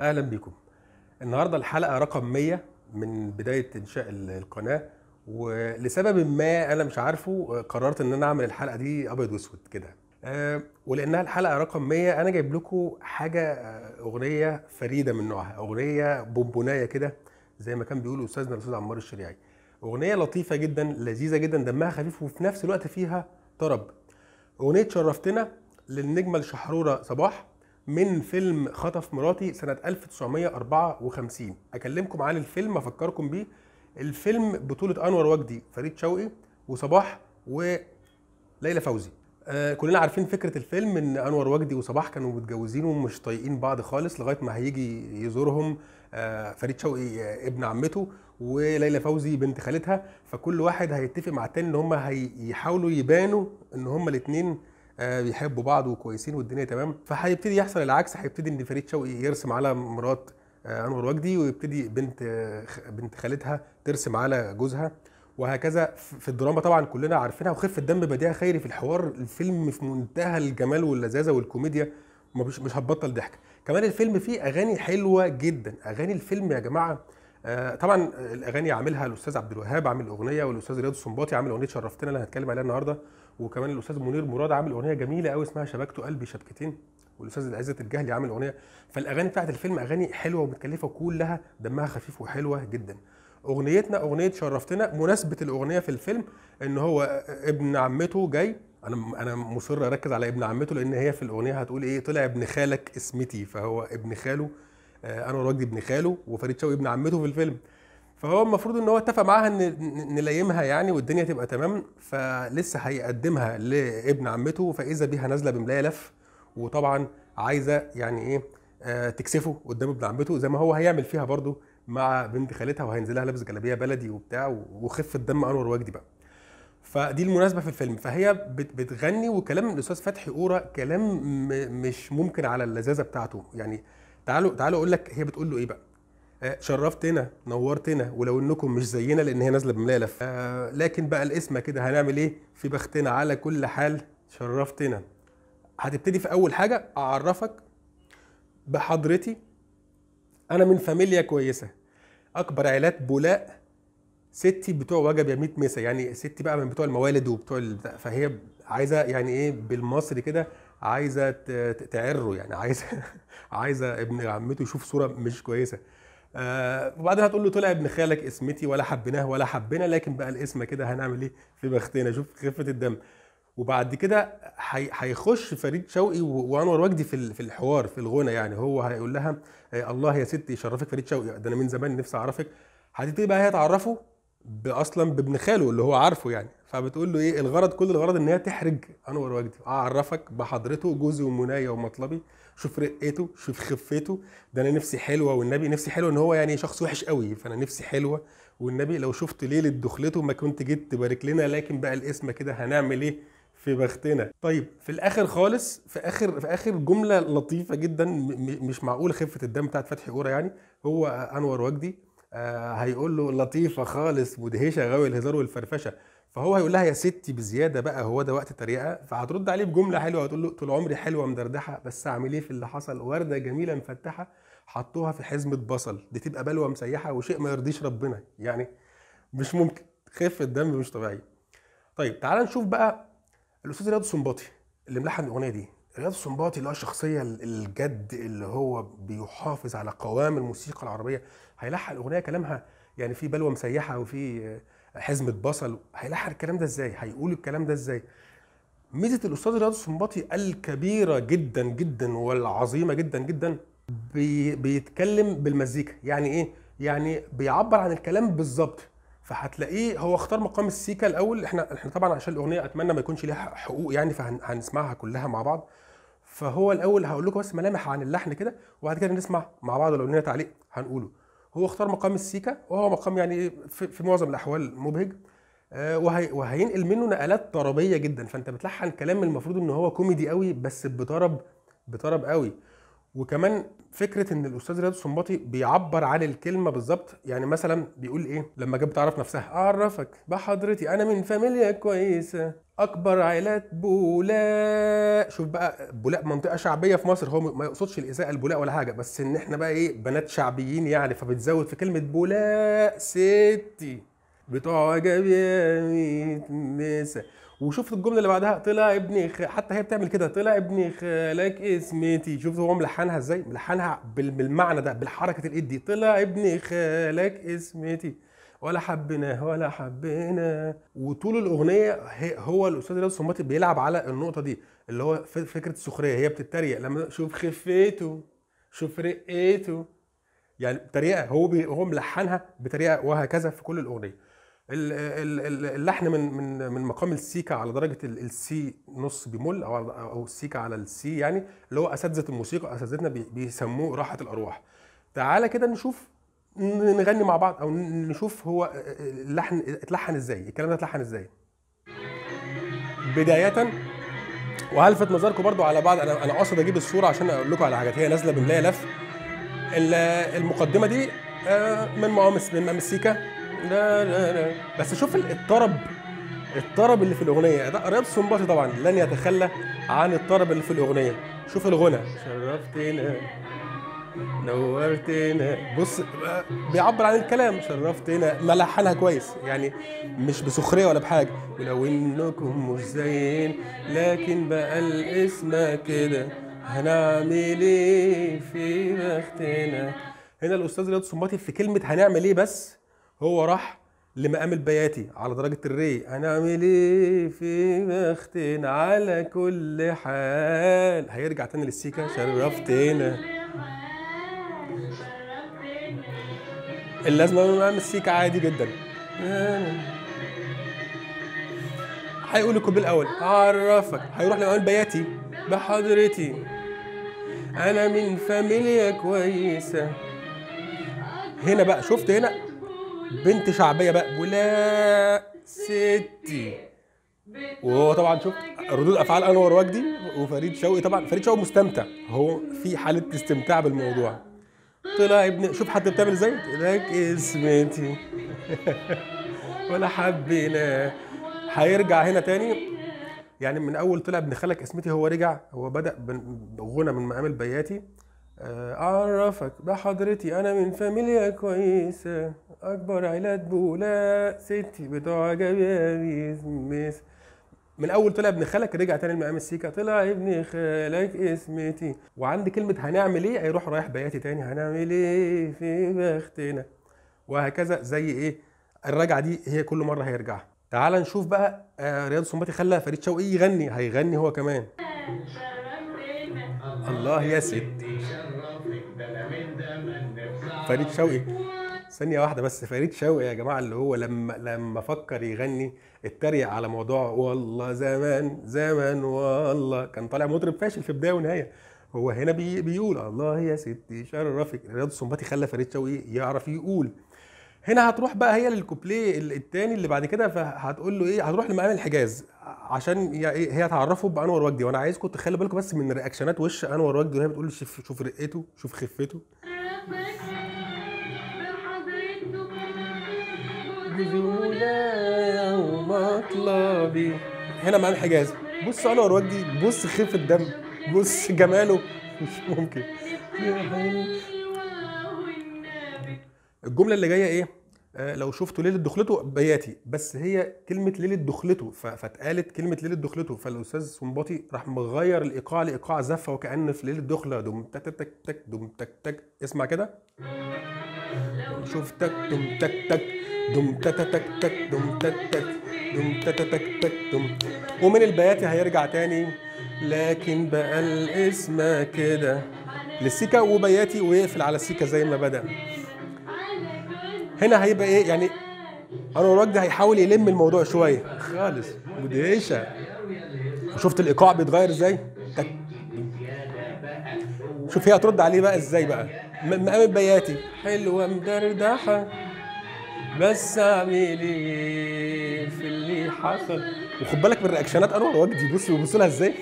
اهلا بيكم. النهارده الحلقه رقم 100 من بدايه انشاء القناه، ولسبب ما انا مش عارفه قررت ان انا اعمل الحلقه دي ابيض واسود كده. ولانها الحلقه رقم 100 انا جايب لكم حاجه، اغنيه فريده من نوعها، اغنيه بونبونايه كده زي ما كان بيقول استاذنا الاستاذ عمار الشريعي. اغنيه لطيفه جدا، لذيذه جدا، دمها خفيف وفي نفس الوقت فيها طرب. اغنيه شرفتنا للنجمه الشحروره صباح من فيلم خطف مراتي سنه 1954. اكلمكم عن الفيلم، افكركم بيه. الفيلم بطوله انور وجدي، فريد شوقي، وصباح، وليلى فوزي. كلنا عارفين فكره الفيلم، ان انور وجدي وصباح كانوا متجوزين ومش طايقين بعض خالص لغايه ما هيجي يزورهم فريد شوقي ابن عمته، وليلى فوزي بنت خالتها. فكل واحد هيتفق مع التاني ان هم هيحاولوا يبانوا ان هم الاثنين بيحبوا بعض وكويسين والدنيا تمام. فهيبتدي يحصل العكس، هيبتدي ان فريد شوقي يرسم على مرات انور وجدي، ويبتدي بنت خالتها ترسم على جوزها، وهكذا. في الدراما طبعا كلنا عارفينها، وخفه دم بديع خيري في الحوار. الفيلم في منتهى الجمال واللذاذه والكوميديا، مش هتبطل ضحك. كمان الفيلم فيه اغاني حلوه جدا. اغاني الفيلم يا جماعه، طبعا الاغاني عاملها الاستاذ عبد الوهاب، عامل اغنيه، والاستاذ رياض السنباطي عامل اغنيه شرفتنا اللي هنتكلم عليها النهارده، وكمان الاستاذ منير مراد عامل اغنيه جميله قوي اسمها شبكت قلبي شبكتين، والاستاذ عزت الجهلي عامل اغنيه. فالاغاني بتاعت الفيلم اغاني حلوه ومتكلفه وكلها دمها خفيف وحلوه جدا. اغنيتنا اغنيه شرفتنا، مناسبه الاغنيه في الفيلم ان هو ابن عمته جاي. انا مصر اركز على ابن عمته، لان هي في الاغنيه هتقول ايه، طلع ابن خالك اسمتي، فهو ابن خاله. انور وجدي ابن خاله، وفريد شوقي ابن عمته في الفيلم. فهو المفروض ان هو اتفق معاها ان نلايمها يعني والدنيا تبقى تمام، فلسه هيقدمها لابن عمته، فاذا بيها نازله بملايه لف، وطبعا عايزه يعني ايه، تكسفه قدام ابن عمته زي ما هو هيعمل فيها برضو مع بنت خالتها، وهينزلها لابس جلابيه بلدي وبتاع، وخفه دم انور وجدي بقى. فدي المناسبه في الفيلم. فهي بتغني، وكلام الاستاذ فتحي قوره كلام مش ممكن على اللذاذه بتاعته يعني. تعالوا اقول لك هي بتقول له ايه بقى. شرفتنا نورتنا، ولو انكم مش زينا، لان هي نازله بملايه لف. لكن بقى الاسم كده هنعمل ايه، في بختنا على كل حال شرفتنا. هتبتدي في اول حاجه اعرفك بحضرتي، انا من فاميليا كويسه، اكبر عائلات بولاق، ستي بتوع وجب يا ميت مسا، يعني ستي بقى من بتوع الموالد وبتوع البتاع. فهي عايزه يعني ايه بالمصري كده، عايزه تعره يعني، عايزه عايزه ابن عمته يشوف صوره مش كويسه. وبعدين هتقول له طلع ابن خالك اسمتي، ولا حبيناه ولا حبينا، لكن بقى الاسم كده هنعمل ايه في بختنا، شوف خفه الدم. وبعد كده هيخش فريد شوقي وانور وجدي في الحوار في الغنى. يعني هو هيقول لها الله يا ستي يشرفك فريد شوقي، ده انا من زمان نفسي اعرفك. هتبتدي بقى هي تعرفه اصلا بابن خاله اللي هو عارفه يعني. فبتقول له ايه الغرض، كل الغرض ان هي تحرج انور وجدي، اعرفك بحضرته جوزي ومنايا ومطلبي، شوف رقته شوف خفته، ده انا نفسي حلوه والنبي، نفسي حلوه، ان هو يعني شخص وحش قوي، فانا نفسي حلوه والنبي لو شفت ليله دخلته ما كنت جيت تبارك لنا، لكن بقى الاسم كده هنعمل ايه في بختنا. طيب في الاخر خالص، في اخر جمله لطيفه جدا، مش معقول خفه الدم بتاعت فتحي قوره يعني. هو انور وجدي هيقول له لطيفه خالص مدهشه غاوي الهزار والفرفشه، فهو هيقول لها يا ستي بزياده بقى، هو ده وقت تريقه. فهترد عليه بجمله حلوه، هتقول له طول عمري حلوه مدردحه، بس اعمل ايه في اللي حصل، ورده جميله مفتحه حطوها في حزمه بصل، دي تبقى بلوه مسيحه وشيء ما يرضيش ربنا يعني. مش ممكن، خفه دم مش طبيعيه. طيب تعال نشوف بقى الاستاذ رياض السنباطي اللي ملحن الاغنيه دي. رياض السنباطي اللي هو الشخصيه الجد اللي هو بيحافظ على قوام الموسيقى العربيه، هيلحن الاغنيه كلامها يعني في بلوه مسيحه وفي حزمه بصل. هيلحن الكلام ده ازاي، هيقول الكلام ده ازاي؟ ميزه الاستاذ رياض السنباطي الكبيره جدا جدا والعظيمه جدا جدا، بيتكلم بالمزيكا. يعني ايه؟ يعني بيعبر عن الكلام بالظبط. فهتلاقيه هو اختار مقام السيكا الاول. احنا طبعا عشان الاغنيه اتمنى ما يكونش ليها حقوق يعني، فهنسمعها كلها مع بعض. فهو الاول هقول لكم بس ملامح عن اللحن كده، وبعد كده نسمع مع بعض، لو لنا تعليق هنقوله. هو اختار مقام السيكا، وهو مقام يعني في معظم الاحوال مبهج. وهينقل منه نقلات طربيه جدا. فانت بتلحن كلام المفروض ان هو كوميدي قوي، بس بطرب قوي. وكمان فكره ان الاستاذ رياض السنباطي بيعبر عن الكلمه بالظبط. يعني مثلا بيقول ايه لما جاب تعرف نفسها، اعرفك بحضرتي انا من فاميليا كويسه، اكبر عائلات بولاق. شوف بقى، بولاق منطقه شعبيه في مصر، هو ما يقصدش الاساءه البولاق ولا حاجه، بس ان احنا بقى ايه، بنات شعبيين يعني، فبتزود في كلمه بولاق ستي بتوع وجب يا ميت نسا. وشوف الجمله اللي بعدها، طلع ابن حتى هي بتعمل كده، طلع ابن خالك اسمتي. شوف هو ملحنها ازاي، ملحنها بالمعنى ده، بالحركه الايد دي، طلع ابن خالك اسمتي ولا حبيناه ولا حبينا. وطول الاغنيه هو الاستاذ رياض السنباطي بيلعب على النقطه دي، اللي هو فكره السخريه. هي بتتريق لما شوف خفيته، شوف رقيته، يعني تريقه. هو ملحنها بطريقه، وهكذا في كل الاغنيه. اللحن من مقام السيكا على درجه السي نص بيمول، او السيكا على السي، يعني اللي هو اساتذه الموسيقى، اساتذتنا بيسموه راحه الارواح. تعالى كده نشوف، نغني مع بعض، او نشوف هو اللحن اتلحن ازاي، الكلام ده اتلحن ازاي. بدايه، وهلفت نظركم برضو على بعض، انا قاصد اجيب الصوره عشان اقول لكم على حاجات. هي نازله بملايه لف. المقدمه دي من مقام السيكا. لا لا لا، بس شوف الطرب اللي في الاغنيه ده. رياض السنباطي طبعا لن يتخلى عن الطرب اللي في الاغنيه. شوف الغنى، شرفتنا نورتنا، بص بيعبر عن الكلام، شرفتنا، ملحنها كويس يعني، مش بسخريه ولا بحاجه. ولو انكم مش زين لكن بقى الاسم كده، هنعمل ايه في بختنا. هنا الاستاذ رياض السنباطي في كلمه هنعمل ايه بس، هو راح لمقام البياتي على درجة الري. هنعمل ايه في بختنا على كل حال. هيرجع تاني للسيكا، شرفتنا. اللازمة من مقام السيكا عادي جدا. هيقول الكوبليه الاول اعرفك، هيروح لمقام البياتي بحضرتي انا من فاميليا كويسة. هنا بقى شفت، هنا بنت شعبيه بقى، ولا ستي. وهو طبعا شفت ردود افعال انور وجدي وفريد شوقي. طبعا فريد شوقي مستمتع، هو في حاله استمتاع بالموضوع. طلع ابن، شوف حتى بتعمل ازاي، لك اسمتي ولا حبينا. هيرجع هنا تاني، يعني من اول طلع ابن خالك اسمتي، هو رجع، هو بدا بغنى من مقام البياتي. اعرفك بحضرتي انا من فاميليا كويسه، اكبر عيلات بولا ستي بتوع جبابيز مس. من اول طلع ابن خالك، رجع تاني لمقام السيكا، طلع ابن خالك اسمتي. وعند كلمه هنعمل ايه، هيروح رايح بياتي تاني، هنعمل ايه في بختنا، وهكذا. زي ايه الرجعه دي، هي كل مره هيرجع. تعال نشوف بقى رياض السنباطي خلى فريد شوقي يغني، هيغني هو كمان. الله يا ستي فريد شوقي. ثانية واحدة بس، فريد شوقي يا جماعة اللي هو لما فكر يغني، اتريق على موضوع والله زمان زمان، والله كان طالع مطرب فاشل في بداية ونهاية. هو هنا بيقول الله يا ستي شرفك. رياض السنباطي خلى فريد شوقي يعرف يقول. هنا هتروح بقى هي للكوبليه التاني اللي بعد كده، فهتقول له ايه، هتروح لمقام الحجاز عشان هي تعرفه بانور وجدي. وانا عايزكم تخلوا بالكم بس من رياكشنات وش انور وجدي وهي بتقول شوف رقته، شوف خفته. بذولا ومطلبي. هنا مقام الحجاز، بص انور وجدي، بص خفه الدم، بص جماله، مش ممكن. الجمله اللي جايه ايه، لو شفتوا ليله دخلته بياتي، بس هي كلمه ليله دخلته، فاتقالت كلمه ليله دخلته، فالاستاذ سنباطي راح مغير الايقاع لايقاع زفه، وكأن في ليله دخله دم تك تك تك دم تك تك. اسمع كده، شوف تك دم تك تك دم تك تك تك دم تك تك دم تك تك تك دم. ومن البياتي هيرجع تاني، لكن بقى الاسم كده للسيكا وبياتي، ويقفل على السيكا زي ما بدأ. هنا هيبقى ايه يعني، انور وجدي هيحاول يلم الموضوع شويه خالص مدهشه. شفت الايقاع بيتغير ازاي، شوف هي هترد عليه بقى ازاي بقى. مقام البياتي حلوه مدردحه، بس اعمل ايه في اللي حصل. وخد بالك من رياكشنات انور وجدي، بص بيبص لها ازاي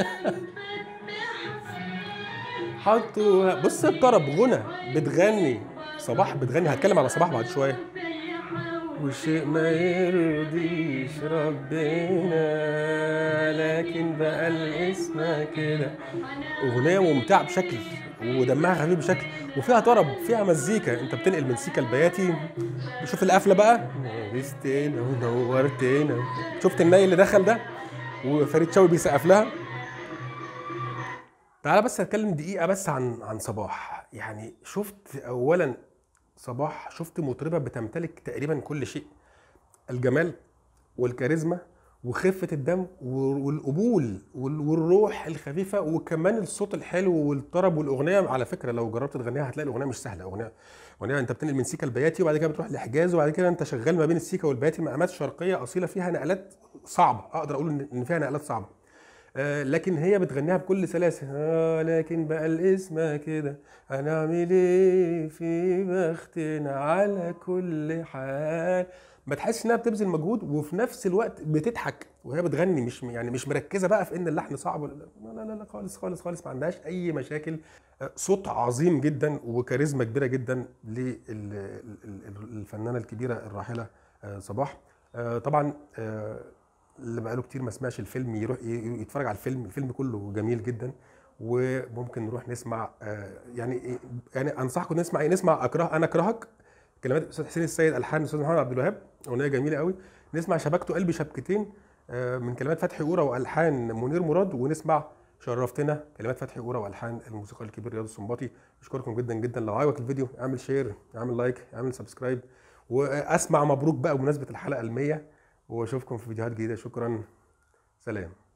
حطوا، بص الطرب غنى، بتغني صباح، بتغني. هتكلم على صباح بعد شويه. وشيء ما يرضيش ربنا، لكن بقى الاسم كده. اغنيه ممتعه بشكل، ودمها خفيف بشكل، وفيها طرب، فيها مزيكا، انت بتنقل من سيكا البياتي. شوف القفله بقى، نورستنا ونورتنا. شفت الناي اللي دخل ده وفريد شوقي بيسقف لها. تعالى بس اتكلم دقيقه بس عن صباح. يعني شفت اولا صباح، شفت مطربه بتمتلك تقريبا كل شيء: الجمال والكاريزما وخفة الدم والقبول والروح الخفيفة، وكمان الصوت الحلو والطرب. والأغنية على فكرة لو جربت تغنيها هتلاقي الأغنية مش سهلة. أغنية أنت بتنقل من سيكا البياتي، وبعد كده بتروح لحجاز، وبعد كده أنت شغال ما بين السيكا والبياتي، مقامات شرقية أصيلة فيها نقلات صعبة. أقدر أقول إن فيها نقلات صعبة، لكن هي بتغنيها بكل سلاسة. لكن بقى الاسم كده، هنعمل ايه في بختنا على كل حال. بتحس انها بتبذل مجهود وفي نفس الوقت بتضحك وهي بتغني، مش يعني مش مركزه بقى في ان اللحن صعب ولا لا خالص خالص خالص، ما عندهاش اي مشاكل. صوت عظيم جدا وكاريزما كبيره جدا للفنانه الكبيره الراحله صباح. طبعا اللي بقاله كتير ما سمعش الفيلم يروح يتفرج على الفيلم كله جميل جدا. وممكن نروح نسمع يعني انصحكم نسمع نسمع انا اكرهك، كلمات الاستاذ حسين السيد، الحان الاستاذ محمد عبد الوهاب، اغنيه جميله قوي. نسمع شبكته قلبي شبكتين من كلمات فتحي قوره والحان منير مراد. ونسمع شرفتنا، كلمات فتحي قوره والحان الموسيقى الكبير رياض السنباطي. اشكركم جدا جدا. لو عجبك الفيديو اعمل شير، اعمل لايك، اعمل سبسكرايب، واسمع مبروك بقى بمناسبه الحلقه ال100. واشوفكم في فيديوهات جديده. شكرا، سلام.